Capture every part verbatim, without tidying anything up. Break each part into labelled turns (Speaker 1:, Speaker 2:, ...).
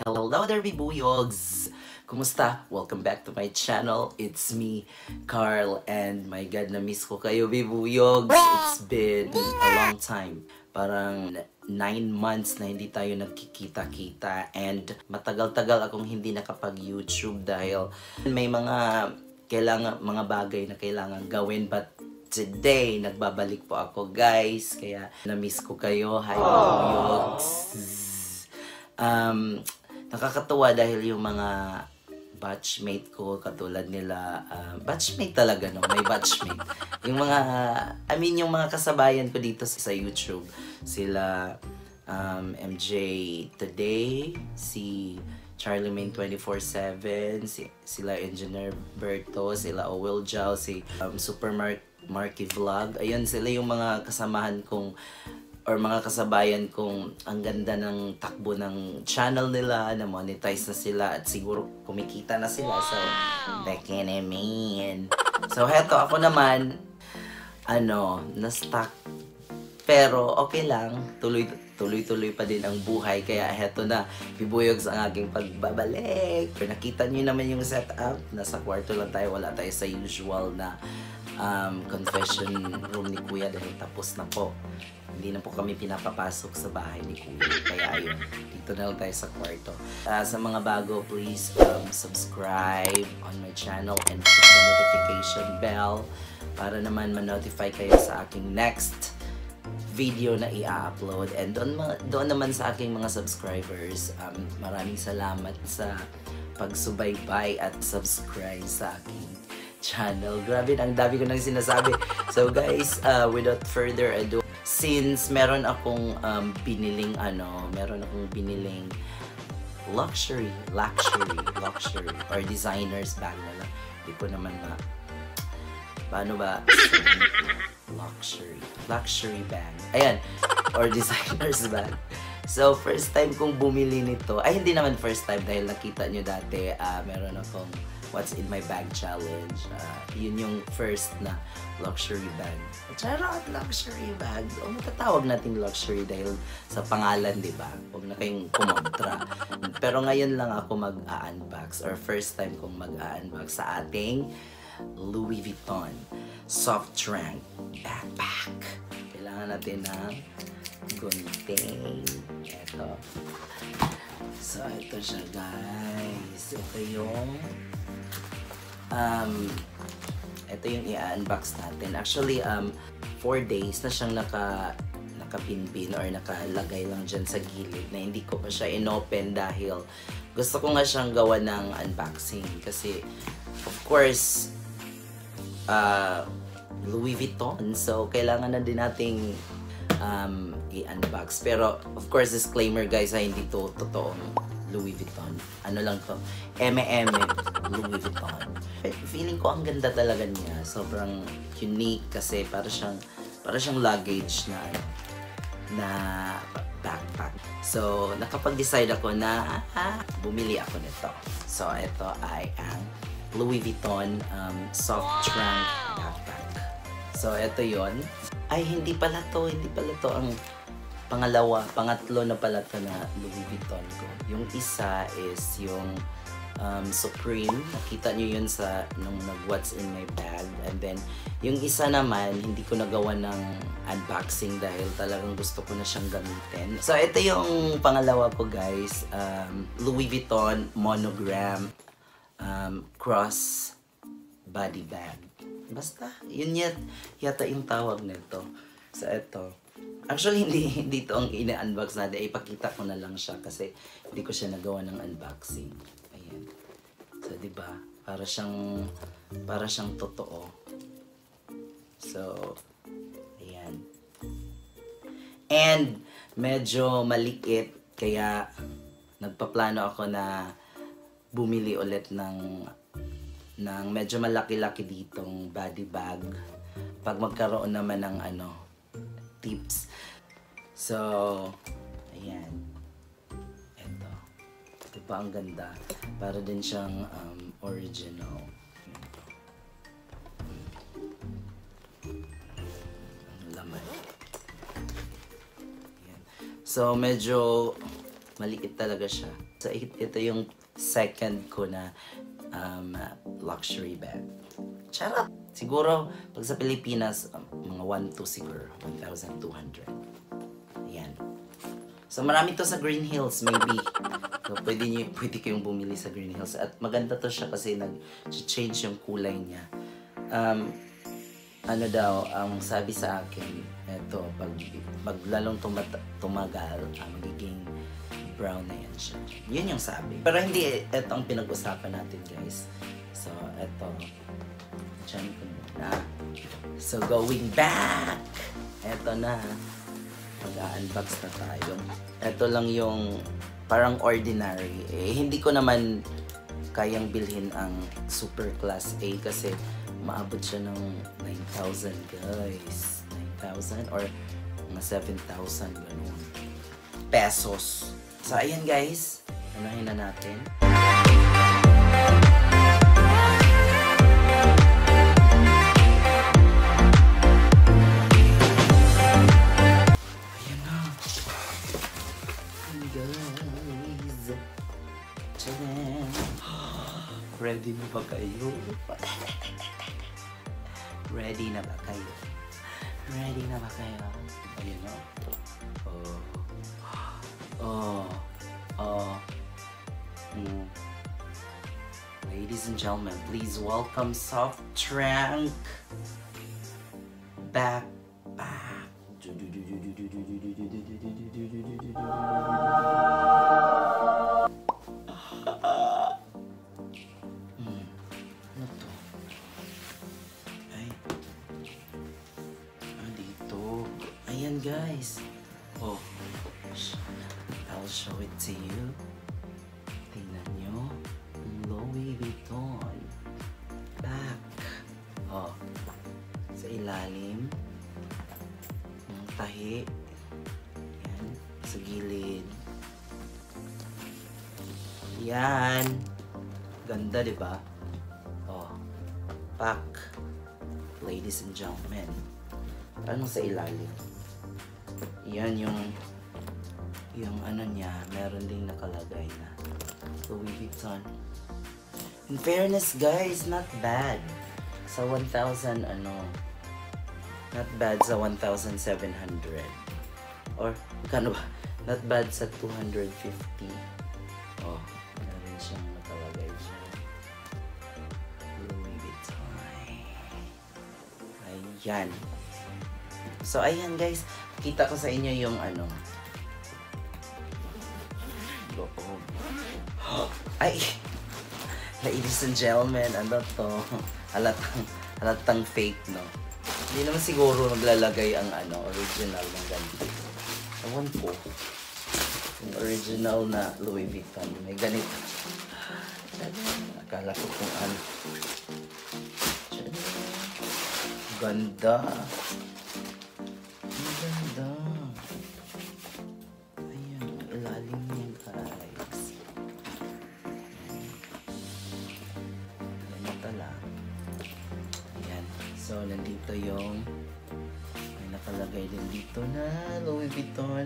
Speaker 1: Hello there, bibuyogs! Kumusta? Welcome back to my channel. It's me, Carl, and my God, na-miss ko kayo, bibuyogs. It's been a long time. Parang nine months na hindi tayo nagkikita-kita, and matagal-tagal akong hindi nakapag-YouTube dahil may mga kailangan, mga bagay na kailangan gawin, but today, nagbabalik po ako, guys. Kaya na-miss ko kayo. Hi, bibuyogs! Um, nakakatuwa dahil yung mga batchmate ko, katulad nila, uh, batchmate talaga, no? May batchmate. Yung mga, I mean, yung mga kasabayan ko dito sa YouTube, sila um, M J Today, si Charlie Main twenty-four seven, si, sila Engineer Berto, sila Owel Jao, si um, Super Mar Marky Vlog. Ayun, sila yung mga kasamahan kong or mga kasabayan kong ang ganda ng takbo ng channel nila, na monetize na sila at siguro kumikita na sila. So, back in I mean. So, heto ako naman, ano, na-stuck. Pero, okay lang. Tuloy, tuloy-tuloy pa din ang buhay. Kaya, heto na, bibuyogs ang aking pagbabalik. Pero nakita nyo naman yung setup. Nasa kwarto lang tayo. Wala tayo sa usual na um, confession room ni Kuya dahil tapos na po. Hindi na po kami pinapapasok sa bahay ni Kuya. Kaya ayun, dito na lang tayo sa kwarto. Uh, sa mga bago, please um, subscribe on my channel and hit the notification bell para naman ma-notify kayo sa aking next video na i-upload. And doon, doon naman sa aking mga subscribers, um, maraming salamat sa pagsubaybay at subscribe sa aking channel. Grabe, ang dami ko nang sinasabi. So guys, uh, without further ado, since meron akong um, biniling ano, meron akong biniling luxury, luxury, luxury, or designer's bag na lang. Hindi ko naman na, paano ba? Luxury, luxury bag. Ayan, or designer's bag. So, first time kong bumili nito, ay hindi naman first time dahil nakita nyo dati, uh, meron akong What's in my bag challenge. Uh, yun yung first na luxury bag. Charot, luxury bag. O matatawag natin luxury dahil sa pangalan, di ba? Huwag na kayong kumontra. Pero ngayon lang ako mag-a-unbox, or first time kong mag-a-unbox sa ating Louis Vuitton soft trunk backpack. Kailangan natin ng gunting. Ito. So, ito siya, guys. Ito yung Um, ito yung i-unbox natin. Actually, um, four days na siyang naka, nakapinpin or nakalagay lang dyan sa gilid na hindi ko pa siya inopen dahil gusto ko nga siyang gawa ng unboxing. Kasi, of course, uh, Louis Vuitton. So, kailangan na din nating um, i-unbox. Pero, of course, disclaimer guys, ha, hindi to totoong Louis Vuitton. Ano lang to? M M Louis Vuitton. Feeling ko ang ganda talaga niya. Sobrang unique kasi para siyang para siyang luggage na na backpack. So, nakapag-decide ako na ah, bumili ako nito. So, ito ay ang Louis Vuitton um, soft trunk backpack. So, ito yon. Ay, hindi pala to. Hindi pala to ang pangalawa, pangatlo na pala ito na Louis Vuitton ko. Yung isa is yung um, Supreme. Nakita nyo yun sa nung nag-What's in my bag. And then, yung isa naman, hindi ko nagawa ng unboxing dahil talagang gusto ko na siyang gamitin. So, ito yung pangalawa ko, guys. Um, Louis Vuitton Monogram um, Cross Body Bag. Basta, yun yat, yata yung tawag nito. So, ito. Actually, hindi, hindi ito ang ina-unbox natin. Ipakita ko na lang siya kasi hindi ko siya nagawa ng unboxing. Ayan. So, diba? Para siyang, para siyang totoo. So, ayan. And, medyo maliit. Kaya, nagpaplano ako na bumili ulit ng, ng medyo malaki-laki ditong body bag. Pag magkaroon naman ng ano, tips. So, ayan. Ito. Ito pa ang ganda. Para din siyang um, original. Ang laman. Ayan. So, medyo maliit talaga siya. So, it- ito yung second ko na um, luxury bag. Charot! Siguro, pag sa Pilipinas, um, mga one to siguro, one thousand two hundred. Ayan. So, marami to sa Green Hills, maybe. So, pwede, nyo, pwede kayong bumili sa Green Hills. At maganda to siya kasi nag-change yung kulay niya. Um, ano daw, ang sabi sa akin, eto, pag, pag lalong tumata, tumagal, uh, magiging brown na yan siya. Yun yung sabi. Pero hindi, eto ang pinag-usapan natin, guys. So, eto. Diyan ko muna. So, going back! Eto na. Mag-unbox na tayo. Eto lang yung parang ordinary. Eh, hindi ko naman kayang bilhin ang super class A kasi maabot siya ng nine thousand, guys. nine thousand or mga seven thousand ganun. Pesos. So, ayan, guys. Unahin na natin. Ready na ba kayo? Ready na ba kayo? Ready na ba kayo? Ayun o. Oh. Oh. Oh. Mm. Ladies and gentlemen, please welcome Soft Trank back back. Ayan, guys. Oh, I'll show it to you. Tingnan nyo. Louis Vuitton. Back. Oh, sa ilalim. Yung tahi. Yan. Sa gilid. Yan. Ganda, diba? Oh, back. Ladies and gentlemen. Anong sa ilalim? Yan yung yung ano niya, meron ding nakalagay na Louis Vuitton. In fairness, guys, not bad. Sa one thousand ano, not bad sa one thousand seven hundred. Or, kano ba? Not bad sa two hundred fifty. Oh, meron siyang nakalagay siya. Louis Vuitton. Ayan. So, ayan, guys. Kita ko sa inyo yung ano. Loob. Ay! Ladies and gentlemen, ano to? Halatang, halatang fake, no? Hindi naman siguro naglalagay ang ano, original ng ganito. Ewan ko. Yung original na Louis Vuitton. May ganito. Akala ko kung ano. Ganda. Ganda. Ayan, ilalim niya, guys. Ganito lang. Ayan. So, nandito yung may nakalagay din dito na Louis Vuitton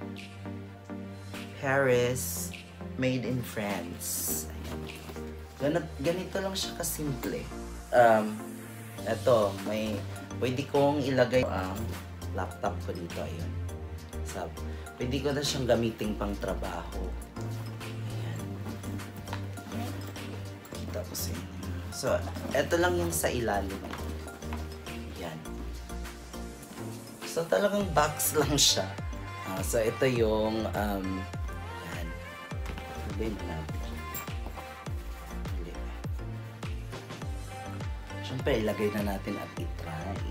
Speaker 1: Paris made in France. Ayan. Ganito, ganito lang siya kasimple. Um, eto, may pwede kong ilagay ang laptop ko dito, ayun. So, pwede ko na siyang gamitin pang trabaho. Ayan. Kita ko sa inyo. So, eto lang yung sa ilalim. Ayan. So, talagang box lang siya. Uh, so, ito yung, um, ayan. Sabihin mo natin. Hindi. Siyempre, ilagay na natin at itry.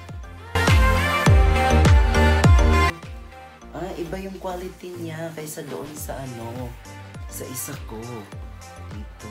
Speaker 1: Ah, iba yung quality niya kaysa doon sa ano, sa isa ko. Dito.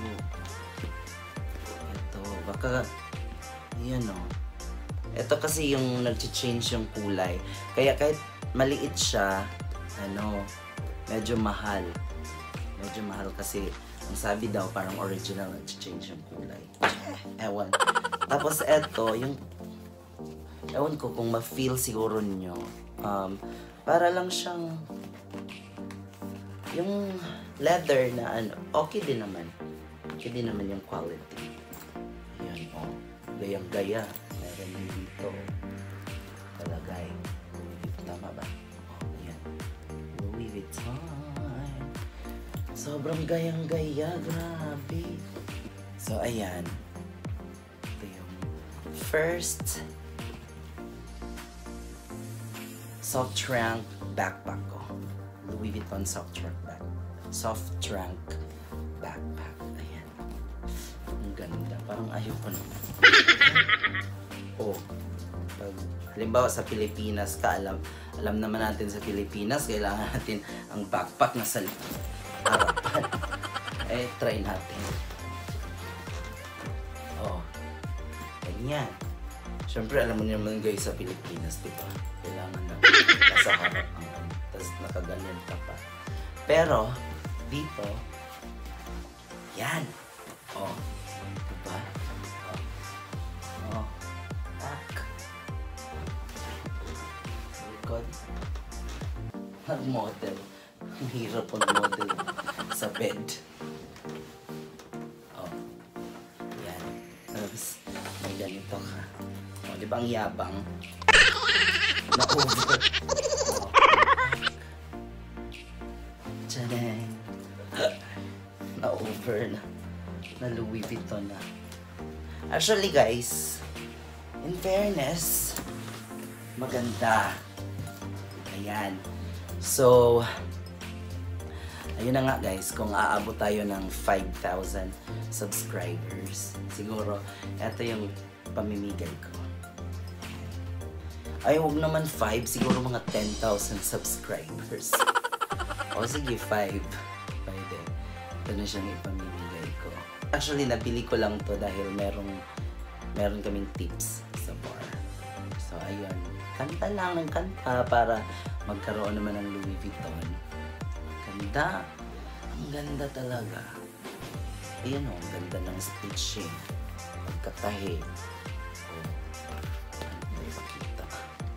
Speaker 1: Ito, baka, yan o. Ito kasi yung nag-change yung kulay. Kaya kahit maliit siya, ano, medyo mahal. Medyo mahal kasi, ang sabi daw parang original nag-change yung kulay. Ewan. Tapos eto, yung, ewan ko kung ma-feel siguro nyo, um, para lang siyang yung leather na ano, okay din naman. Okay din naman yung quality. Ayan, oh. Gayang-gaya. Meron din dito. Talagay. Tama ba? Oh, ayan. Louis Vuitton. Sobrang gayang-gaya. Grabe. So, ayan. Ito yung first soft trunk backpack ko. Louis Vuitton soft trunk bag. Soft trunk backpack. Ayan. Ang ganda. Parang ayoko naman. Oh. Pag, halimbawa sa Pilipinas ka, alam, alam naman natin sa Pilipinas, kailangan natin ang backpack na sa harapan. Eh, try natin. Oh. Ganyan. Siyempre, alam mo naman guys sa Pilipinas, di ba? Kailangan na nasa harap ang ano. Tapos nakaganyan ka pa. Pero, dito, yan. Oh. Diba? Oh. Oh. Tak. Likod. Ang model. Ang hirap ang model sa bed. Oh. Yan. Tapos, may ganito ka. Oh, di ba ang yabang? Na-over. Oh. Tadang! Na-over na. Na Louis Vuitton na. Actually guys, in fairness, maganda. Ayan. So, ayun na nga guys, kung aabot tayo ng five thousand subscribers, siguro, eto yung pamimigay ko. Ay, huwag naman five, siguro mga ten thousand subscribers. O sige, five. Pwede. Ito na siyang ipamimigay ko. Actually, nabili ko lang to dahil merong meron kaming tips sa bar. So, ayun. Kanta lang ng kanta para magkaroon naman ng Louis Vuitton. Ganda. Ang ganda talaga. Ayan o, ang ganda ng stitching. Pagkatahi. Oh. Ano may pakita?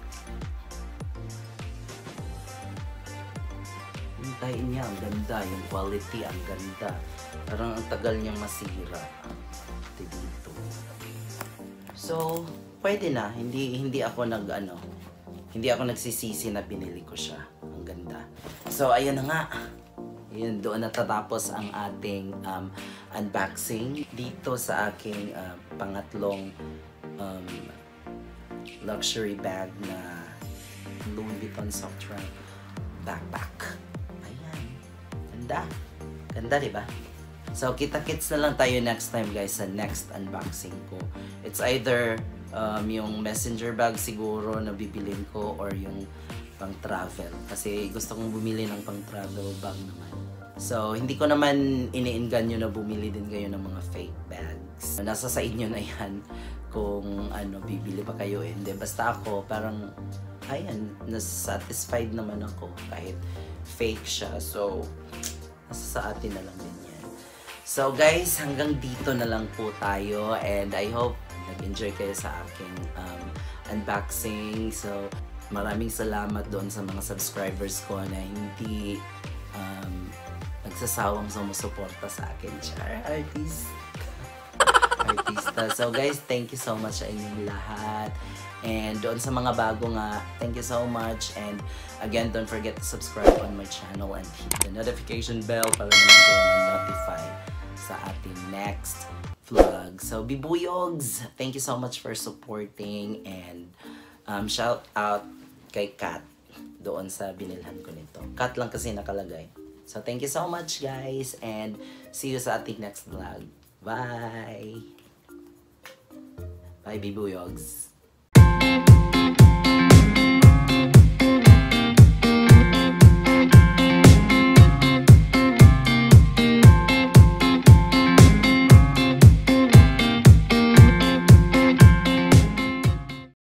Speaker 1: Yung tahi niya, ang ganda. Yung quality, ang ganda. Parang ang tagal niyang masira. Ito dito. So, pwede na. Hindi hindi ako nag ano, hindi ako nagsisisi na binili ko siya. Ang ganda. So, ayun na nga. Ayun, doon natatapos ang ating um, unboxing dito sa aking uh, pangatlong um, luxury bag na Louis Vuitton soft trunk backpack. Ayan. Ganda. Ganda, diba? So, kita-kits na lang tayo next time guys sa next unboxing ko. It's either um, yung messenger bag siguro na bibilin ko or yung pang travel. Kasi gusto kong bumili ng pang travel bag naman. So, hindi ko naman iniinganyo na bumili din kayo ng mga fake bags. Nasa sa inyo na yan kung ano, bibili pa kayo. Hindi, basta ako parang, ayan, nasatisfied naman ako kahit fake siya. So, nasa sa atin na lang din yan. So guys, hanggang dito na lang po tayo and I hope nag-enjoy kayo sa aking um, unboxing. So maraming salamat doon sa mga subscribers ko na hindi um, nagsasawang sumusuporta sa akin. Char, artist. Artista. So guys, thank you so much sa inyong lahat. And doon sa mga bago nga, thank you so much. And again, don't forget to subscribe on my channel and hit the notification bell para naman kayo ma-notify sa ating next vlog. So, Bibuyogs, thank you so much for supporting and um, shout out kay Kat doon sa binilhan ko nito. Kat lang kasi nakalagay. So, thank you so much guys and see you sa ating next vlog. Bye! Bye, Bibuyogs!